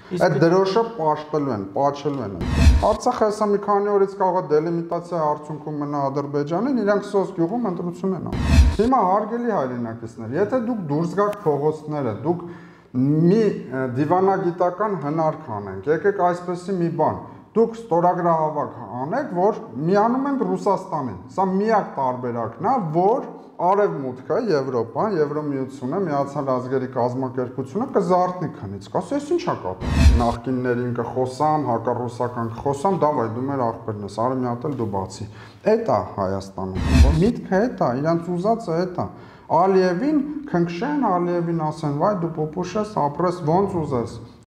Այդ դրոշը պաշտելու են, պաչելու են։ Արցախը հեսա մի քանի օրից կարող է դելիմիտացիա արդյունքում մնա Ադրբեջանին, իրանք սոս գյուղում ընտրություն են անում։ Հիմա հարգելի հայրենակիցներ, եթե դուք դուրս գաք փողոցները, դուք մի դիվանագիտական հնարք անենք, եկեք այսպեսի մի բան, դուք ստորագրահավաք անեք, որ միանում ենք Ռուսաստանին։ Սա միակ տարբերակն է, որ Արևմուտքը, Եվրոպան, Եվրոմիությունը, Միացյալ Ազգերի կազմակերպությունը կզարթնի քնից։ Կասի, այս ի՞նչ է կապը։ Նախկիններին կխոսամ, հակառուսական կխոսամ, դավայ դու մեր ախպերն ես, արի մի հատ էլ դու բացի։ Էդ է Հայաստանը։ Միտքը էդ է, իրանց ուզածը էդ է։ Ալիևին քնքշեն, Ալիևին ասեն, վայ դու պոպուշ ես, ապրես ոնց ուզես։